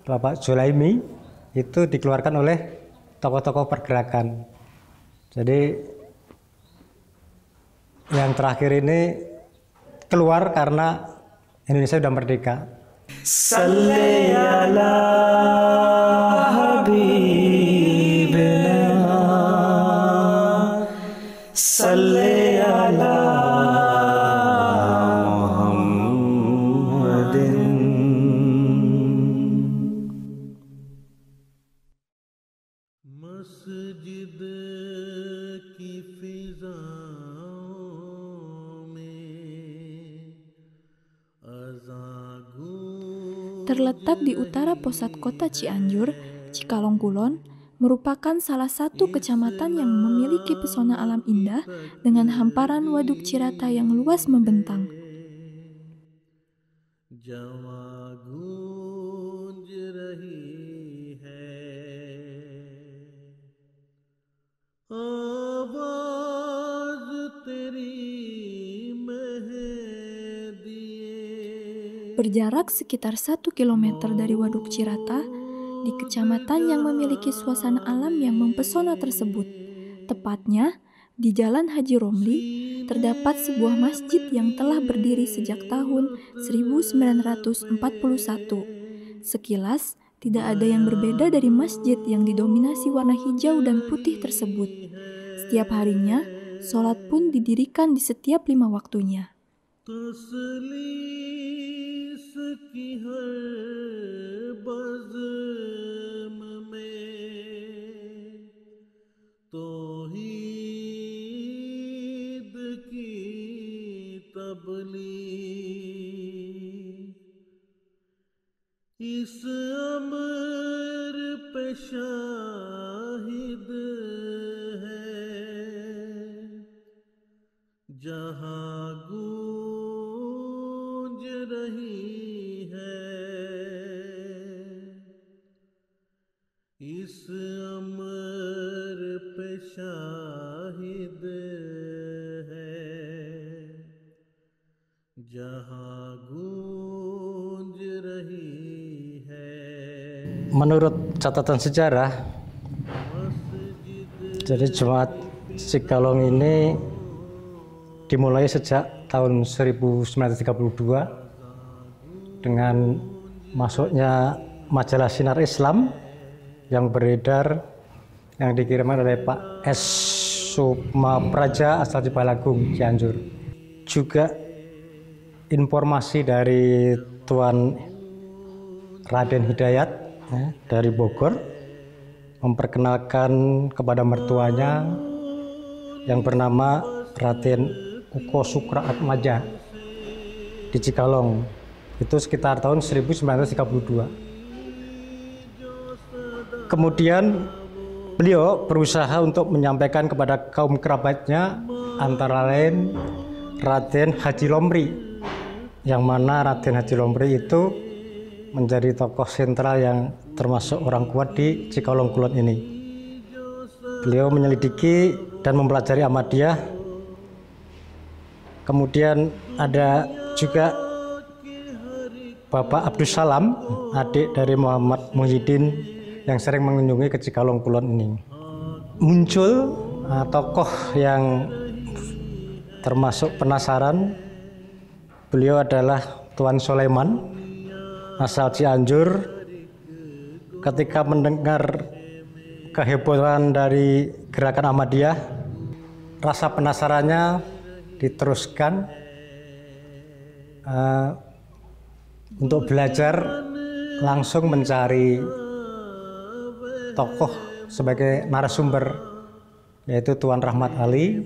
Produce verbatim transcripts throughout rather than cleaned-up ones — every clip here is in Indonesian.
Bapak Zulaimi itu dikeluarkan oleh tokoh-tokoh pergerakan. Jadi yang terakhir ini keluar karena Indonesia sudah merdeka. Salli ala habibina, salli ala Muhammadin. Masjid ki fizaon mein Terletak di utara pusat kota Cianjur, Cikalong Kulon merupakan salah satu kecamatan yang memiliki pesona alam indah dengan hamparan Waduk Cirata yang luas membentang. Berjarak sekitar satu kilometer dari Waduk Cirata, di kecamatan yang memiliki suasana alam yang mempesona tersebut, tepatnya di Jalan Haji Romli, terdapat sebuah masjid yang telah berdiri sejak tahun seribu sembilan ratus empat puluh satu. Sekilas, tidak ada yang berbeda dari masjid yang didominasi warna hijau dan putih tersebut. Setiap harinya, sholat pun didirikan di setiap lima waktunya. की हर बज़्म में तौहीद की तबलीग इस अमर पे शाहिद है जहाँ गूंज रही इस अमर पे शाहिद है जहाँ गूंज रही है. Menurut catatan sejarah, jadi Jemaat Cikalong ini dimulai sejak tahun seribu sembilan ratus tiga puluh dua dengan masuknya majalah Sinar Islam yang beredar, yang dikirimkan oleh Pak S. Sukma Praja asal Cipalagung, Cianjur. Juga informasi dari Tuan Raden Hidayat ya, dari Bogor memperkenalkan kepada mertuanya yang bernama Raden Uko Sukra Atmaja di Cikalong. Itu sekitar tahun seribu sembilan ratus tiga puluh dua. Kemudian beliau berusaha untuk menyampaikan kepada kaum kerabatnya, antara lain Raden Haji Lomri, yang mana Raden Haji Lomri itu menjadi tokoh sentral yang termasuk orang kuat di Cikalong Kulon ini. Beliau menyelidiki dan mempelajari Ahmadiyah. Kemudian ada juga Bapak Abdus Salam, adik dari Muhammad Muhyiddin, yang sering mengunjungi ke Cikalong Kulon ini. Muncul uh, tokoh yang termasuk penasaran. Beliau adalah Tuan Soleman asal Cianjur. Ketika mendengar kehebohan dari gerakan Ahmadiyah, rasa penasarannya diteruskan uh, untuk belajar, langsung mencari tokoh sebagai narasumber, yaitu Tuan Rahmat Ali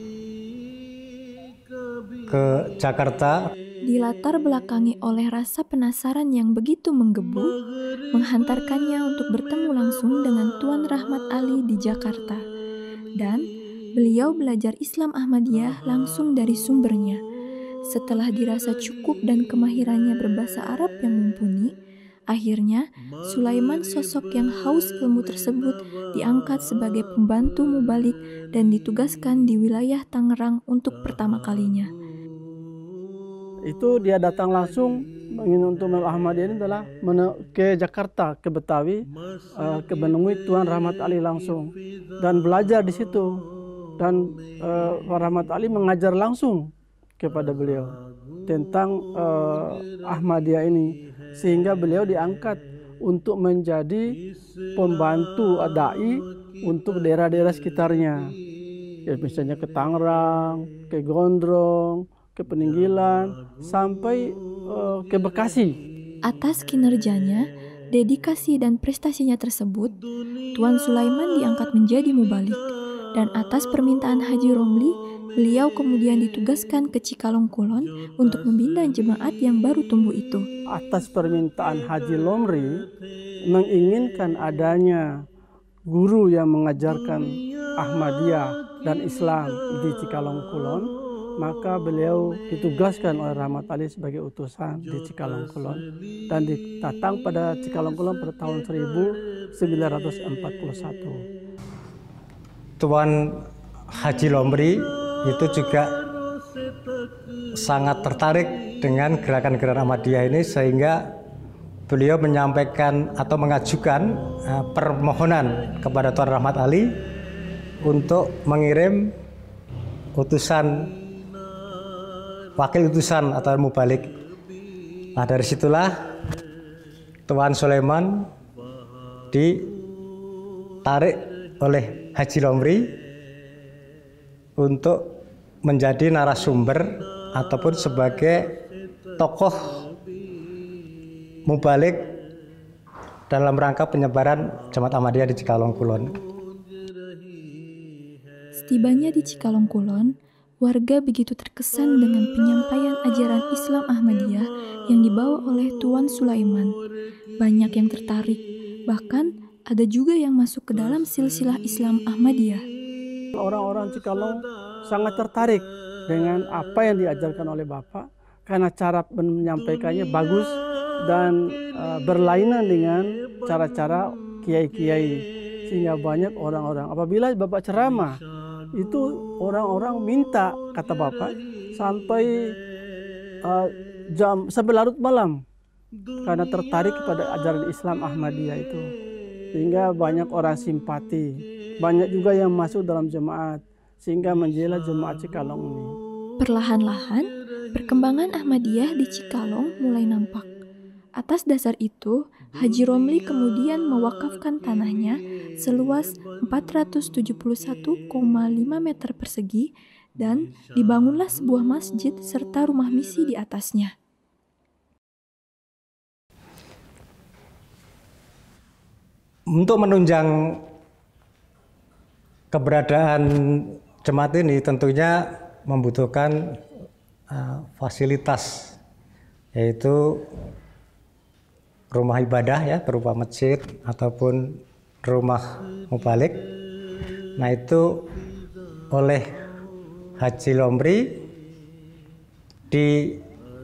ke Jakarta. Dilatar belakangi oleh rasa penasaran yang begitu menggebu, menghantarkannya untuk bertemu langsung dengan Tuan Rahmat Ali di Jakarta. Dan beliau belajar Islam Ahmadiyah langsung dari sumbernya. Setelah dirasa cukup dan kemahirannya berbahasa Arab yang mumpuni, akhirnya, Sulaiman, sosok yang haus ilmu tersebut, diangkat sebagai pembantu mubalik dan ditugaskan di wilayah Tangerang untuk pertama kalinya. Itu dia datang langsung ingin untuk Ahmadiyah ini adalah ke Jakarta, ke Betawi, uh, ke menemui Tuan Rahmat Ali langsung dan belajar di situ, dan uh, Tuan Rahmat Ali mengajar langsung kepada beliau tentang uh, Ahmadiyah ini, sehingga beliau diangkat untuk menjadi pembantu dai untuk daerah-daerah sekitarnya, ya, misalnya ke Tangerang, ke Gondrong, ke Peninggilan, sampai uh, ke Bekasi. Atas kinerjanya, dedikasi dan prestasinya tersebut, Tuan Sulaiman diangkat menjadi mubalik. Dan atas permintaan Haji Romli, beliau kemudian ditugaskan ke Cikalong Kulon untuk membina jemaat yang baru tumbuh itu. Atas permintaan Haji Romli, menginginkan adanya guru yang mengajarkan Ahmadiyah dan Islam di Cikalong Kulon, maka beliau ditugaskan oleh Rahmat Ali sebagai utusan di Cikalong Kulon dan datang pada Cikalong Kulon pada tahun seribu sembilan ratus empat puluh satu. Tuan Haji Lomri itu juga sangat tertarik dengan gerakan-gerakan Ahmadiyah ini, sehingga beliau menyampaikan atau mengajukan uh, permohonan kepada Tuan Rahmat Ali untuk mengirim utusan, wakil utusan atau mubalik. Nah, dari situlah Tuan Sulaiman ditarik oleh Haji Lomri untuk menjadi narasumber ataupun sebagai tokoh mubalik dalam rangka penyebaran Jemaat Ahmadiyah di Cikalong Kulon. Setibanya di Cikalong Kulon, warga begitu terkesan dengan penyampaian ajaran Islam Ahmadiyah yang dibawa oleh Tuan Sulaiman. Banyak yang tertarik, bahkan ada juga yang masuk ke dalam silsilah Islam Ahmadiyah. Orang-orang Cikalong sangat tertarik dengan apa yang diajarkan oleh Bapak, karena cara menyampaikannya bagus dan uh, berlainan dengan cara-cara kiai-kiai, sehingga banyak orang-orang apabila Bapak ceramah itu orang-orang minta, kata Bapak, sampai uh, jam sampai larut malam karena tertarik kepada ajaran Islam Ahmadiyah itu, sehingga banyak orang simpati, banyak juga yang masuk dalam jemaat, sehingga menjadilah jemaat Cikalong ini. Perlahan-lahan, perkembangan Ahmadiyah di Cikalong mulai nampak. Atas dasar itu, Haji Romli kemudian mewakafkan tanahnya seluas empat ratus tujuh puluh satu koma lima meter persegi dan dibangunlah sebuah masjid serta rumah misi di atasnya. Untuk menunjang keberadaan jemaat ini tentunya membutuhkan uh, fasilitas, yaitu rumah ibadah ya, berupa masjid ataupun rumah mubalik. Nah, itu oleh Haji Lomri di,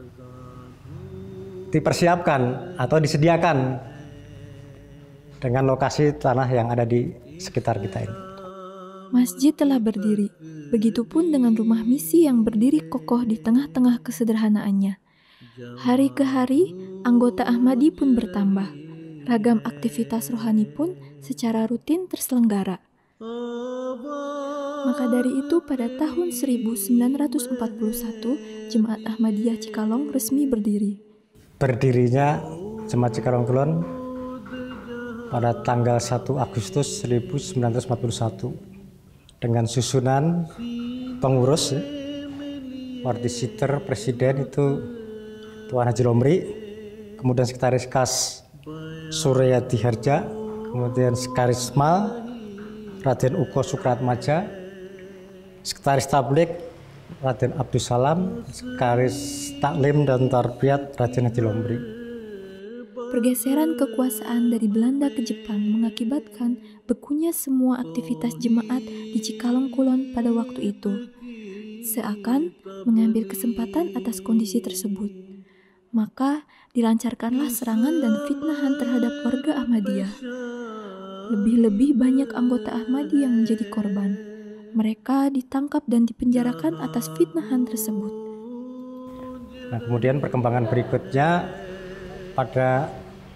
dipersiapkan atau disediakan dengan lokasi tanah yang ada di sekitar kita ini. Masjid telah berdiri, begitupun dengan rumah misi yang berdiri kokoh di tengah-tengah kesederhanaannya. Hari ke hari, anggota Ahmadi pun bertambah. Ragam aktivitas rohani pun secara rutin terselenggara. Maka dari itu, pada tahun seribu sembilan ratus empat puluh satu, Jemaat Ahmadiyah Cikalong resmi berdiri. Berdirinya Jemaat Cikalong Kulon pada tanggal satu Agustus seribu sembilan ratus empat puluh satu dengan susunan pengurus, ya, Wartisiter, presiden itu Tuan Haji Lomri, kemudian sekretaris kas Suryadi Harja, kemudian sekretaris Mal Raden Uko Sukratmaja, sekretaris tablik Raden Abdus Salam, sekretaris taklim dan tarbiyat Raden Haji Lomri. Pergeseran kekuasaan dari Belanda ke Jepang mengakibatkan bekunya semua aktivitas jemaat di Cikalong Kulon pada waktu itu. Seakan mengambil kesempatan atas kondisi tersebut, maka dilancarkanlah serangan dan fitnahan terhadap warga Ahmadiyah. Lebih-lebih banyak anggota Ahmadi yang menjadi korban. Mereka ditangkap dan dipenjarakan atas fitnahan tersebut. Nah, kemudian perkembangan berikutnya pada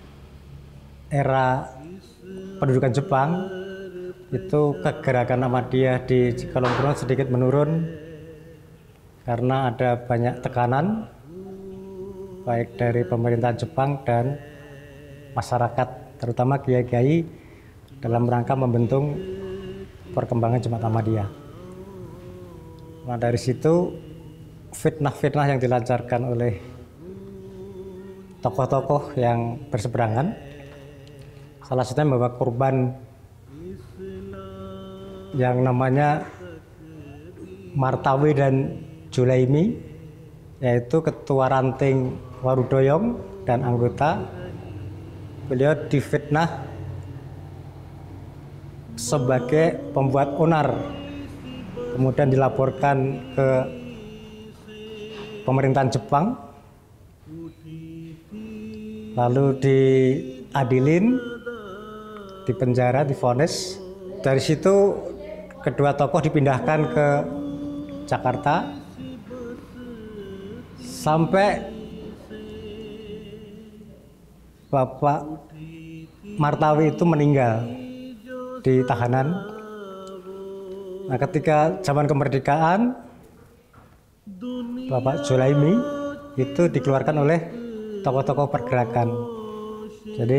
era pendudukan Jepang itu kegerakan Ahmadiyah di Cikalong Kulon sedikit menurun karena ada banyak tekanan baik dari pemerintahan Jepang dan masyarakat, terutama kiai-kiai dalam rangka membentuk perkembangan Jemaat Ahmadiyah. Nah, dari situ fitnah-fitnah yang dilancarkan oleh tokoh-tokoh yang berseberangan, salah satunya membawa korban yang namanya Martawi dan Julaimi, yaitu ketua ranting Warudoyong dan anggota. Beliau difitnah sebagai pembuat onar, kemudian dilaporkan ke pemerintahan Jepang, lalu diadilin, dipenjara, divonis. Dari situ kedua tokoh dipindahkan ke Jakarta sampai Bapak Martawi itu meninggal di tahanan. Nah, ketika zaman kemerdekaan, Bapak Julaimi itu dikeluarkan oleh tokoh-tokoh pergerakan. Jadi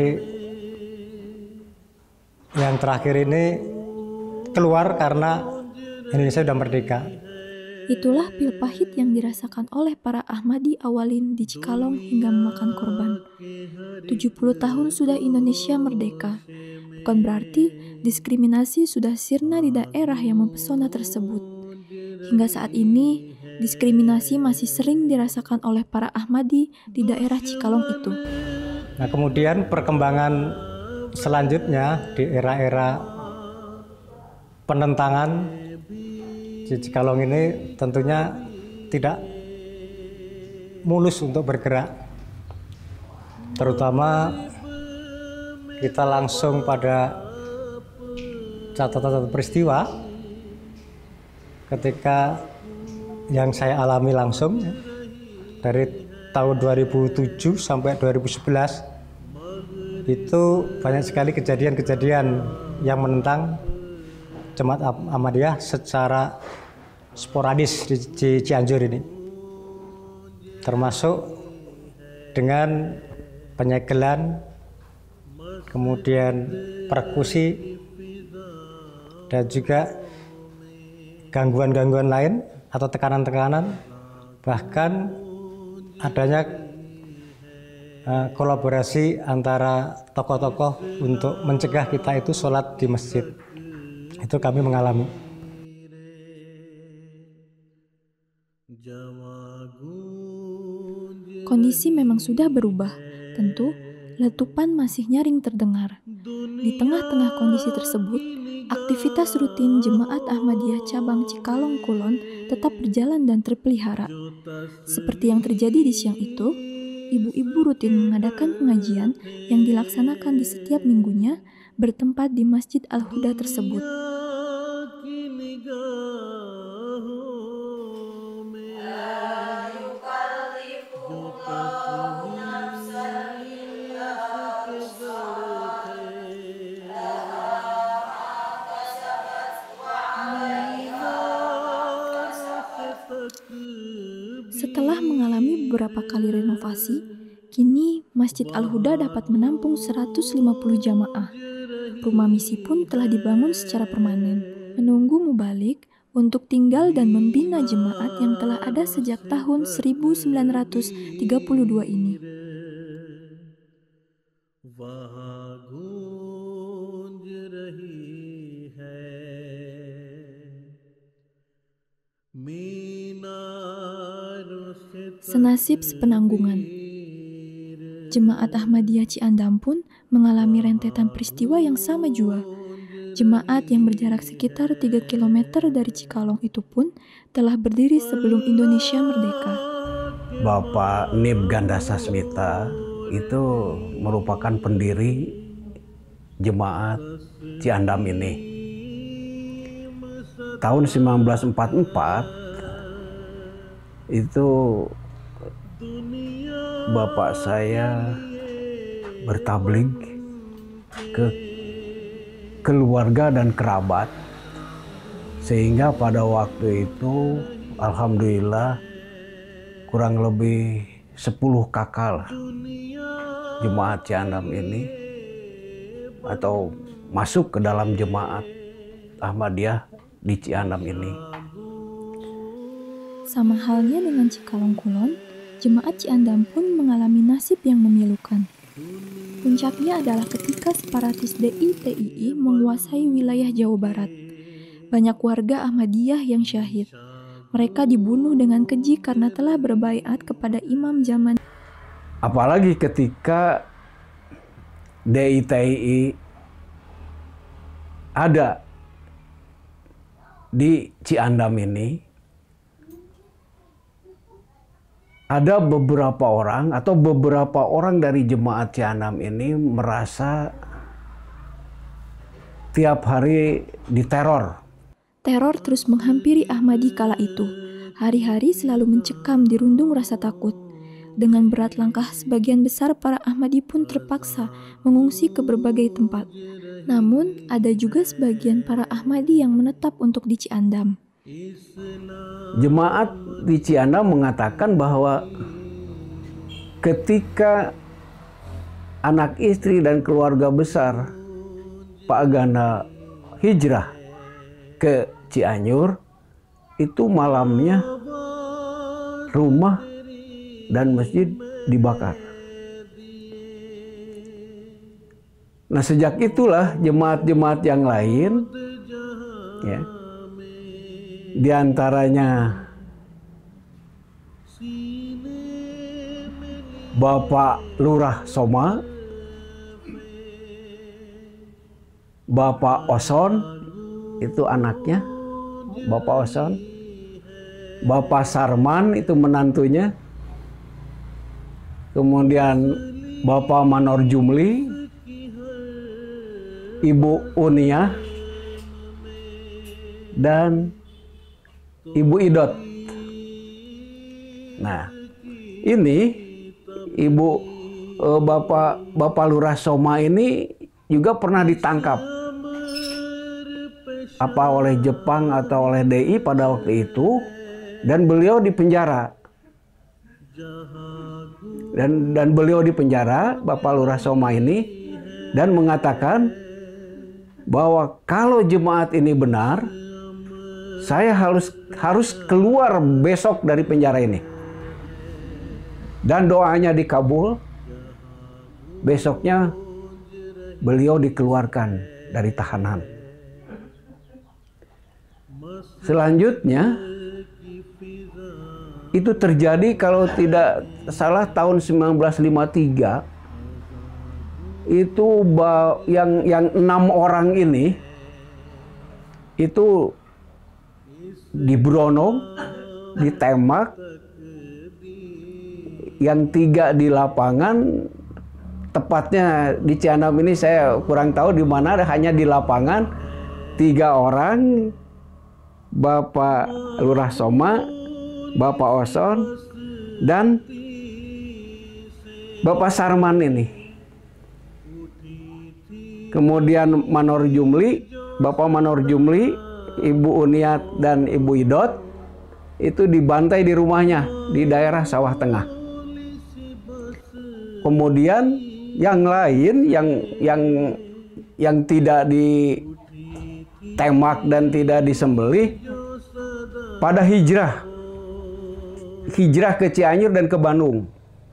yang terakhir ini keluar karena Indonesia sudah merdeka. Itulah pil pahit yang dirasakan oleh para Ahmadi awalin di Cikalong hingga memakan korban. tujuh puluh tahun sudah Indonesia merdeka. Bukan berarti diskriminasi sudah sirna di daerah yang mempesona tersebut. Hingga saat ini, diskriminasi masih sering dirasakan oleh para Ahmadi di daerah Cikalong itu. Nah, kemudian perkembangan selanjutnya di era-era penentangan di Cikalong ini tentunya tidak mulus untuk bergerak. Terutama kita langsung pada catatan peristiwa ketika yang saya alami langsung dari tahun dua ribu tujuh sampai dua ribu sebelas, itu banyak sekali kejadian-kejadian yang menentang Jemaat Ahmadiyah secara sporadis di, di Cianjur ini, termasuk dengan penyegelan, kemudian persekusi, dan juga gangguan-gangguan lain atau tekanan-tekanan, bahkan adanya uh, kolaborasi antara tokoh-tokoh untuk mencegah kita itu sholat di masjid. Itu kami mengalami. Kondisi memang sudah berubah. Tentu, letupan masih nyaring terdengar. Di tengah-tengah kondisi tersebut, aktivitas rutin Jemaat Ahmadiyah Cabang Cikalong Kulon tetap berjalan dan terpelihara. Seperti yang terjadi di siang itu, ibu-ibu rutin mengadakan pengajian yang dilaksanakan di setiap minggunya bertempat di Masjid Al-Huda tersebut. Setelah mengalami beberapa kali renovasi, kini Masjid Al-Huda dapat menampung seratus lima puluh jamaah. Rumah misi pun telah dibangun secara permanen, menunggu mubalik untuk tinggal dan membina jemaat yang telah ada sejak tahun seribu sembilan ratus tiga puluh dua ini. Senasib sepenanggungan. Jemaat Ahmadiyah Ciandam pun mengalami rentetan peristiwa yang sama jua. Jemaat yang berjarak sekitar tiga kilometer dari Cikalong itu pun telah berdiri sebelum Indonesia merdeka. Bapak Nib Gandasasmita itu merupakan pendiri Jemaat Ciandam ini. Tahun seribu sembilan ratus empat puluh empat itu bapak saya bertabligh ke keluarga dan kerabat, sehingga pada waktu itu alhamdulillah kurang lebih sepuluh kakak jemaat Ciandam ini atau masuk ke dalam jemaat Ahmadiyah di Ciandam ini. Sama halnya dengan Cikalong Kulon, jemaat Ciandam pun mengalami nasib yang memilukan. Puncaknya adalah ketika separatis D I T I I menguasai wilayah Jawa Barat. Banyak warga Ahmadiyah yang syahid. Mereka dibunuh dengan keji karena telah berbaiat kepada imam zaman. Apalagi ketika D I T I I ada di Ciandam ini, ada beberapa orang atau beberapa orang dari jemaat Ciandam ini merasa tiap hari diteror. Teror terus menghampiri Ahmadi kala itu. Hari-hari selalu mencekam dirundung rasa takut. Dengan berat langkah, sebagian besar para Ahmadi pun terpaksa mengungsi ke berbagai tempat. Namun, ada juga sebagian para Ahmadi yang menetap untuk di Ciandam. Jemaat di Ciandam mengatakan bahwa ketika anak istri dan keluarga besar Pak Ganda hijrah ke Cianjur, itu malamnya rumah dan masjid dibakar. Nah, sejak itulah jemaat-jemaat yang lain, ya, di antaranya Bapak Lurah Soma, Bapak Oson, itu anaknya, Bapak Oson, Bapak Sarman, itu menantunya, kemudian Bapak Manor Jumli, Ibu Unia, dan Ibu Idot. Nah, ini Ibu eh, Bapak Bapak Lurah Soma ini juga pernah ditangkap apa oleh Jepang atau oleh D I pada waktu itu, dan beliau dipenjara. Dan dan beliau dipenjara, Bapak Lurah Soma ini, dan mengatakan bahwa kalau jemaat ini benar, saya harus harus keluar besok dari penjara ini. Dan doanya dikabul. Besoknya beliau dikeluarkan dari tahanan. Selanjutnya itu terjadi kalau tidak salah tahun sembilan belas lima puluh tiga. Itu yang yang enam orang ini itu dibunuh, ditembak, yang tiga di lapangan, tepatnya di Ciandam ini saya kurang tahu di mana, hanya di lapangan, tiga orang, Bapak Lurah Soma, Bapak Oson, dan Bapak Sarman ini. Kemudian Manor Jumli, Bapak Manor Jumli, Ibu Uniat dan Ibu Idot itu dibantai di rumahnya di daerah Sawah Tengah. Kemudian yang lain yang yang yang tidak ditembak dan tidak disembelih pada hijrah hijrah ke Cianjur dan ke Bandung.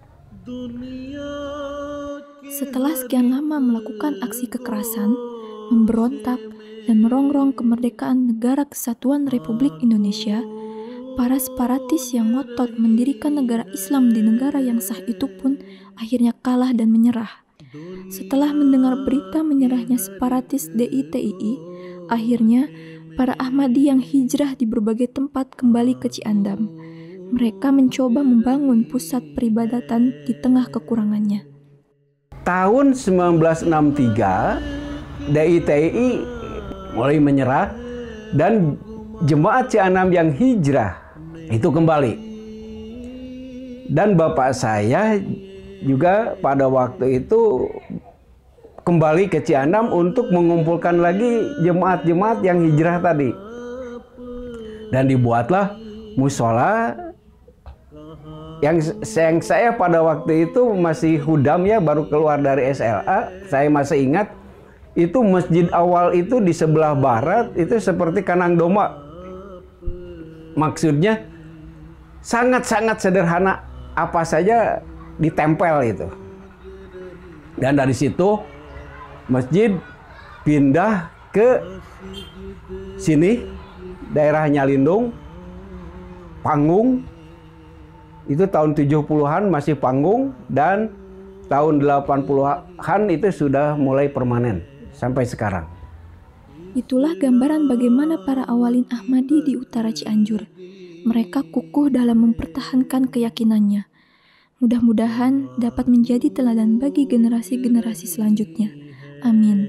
Setelah sekian lama melakukan aksi kekerasan, memberontak, dan merongrong kemerdekaan Negara Kesatuan Republik Indonesia, para separatis yang ngotot mendirikan negara Islam di negara yang sah itu pun akhirnya kalah dan menyerah. Setelah mendengar berita menyerahnya separatis D I T I I, akhirnya para Ahmadi yang hijrah di berbagai tempat kembali ke Ciandam. Mereka mencoba membangun pusat peribadatan di tengah kekurangannya. Tahun sembilan belas enam puluh tiga, D I T I I mulai menyerah dan jemaat Ciandam yang hijrah itu kembali. Dan bapak saya juga pada waktu itu kembali ke Cianam untuk mengumpulkan lagi jemaat-jemaat yang hijrah tadi. Dan dibuatlah musola yang, yang saya pada waktu itu masih hudam ya, baru keluar dari S L A. Saya masih ingat itu masjid awal itu di sebelah barat itu seperti kandang domba. Maksudnya sangat-sangat sederhana, apa saja ditempel itu. Dan dari situ masjid pindah ke sini, daerah Nyalindung, panggung. Itu tahun tujuh puluhan masih panggung, dan tahun delapan puluhan itu sudah mulai permanen sampai sekarang. Itulah gambaran bagaimana para awalin Ahmadi di utara Cianjur. Mereka kukuh dalam mempertahankan keyakinannya. Mudah-mudahan dapat menjadi teladan bagi generasi-generasi selanjutnya. Amin.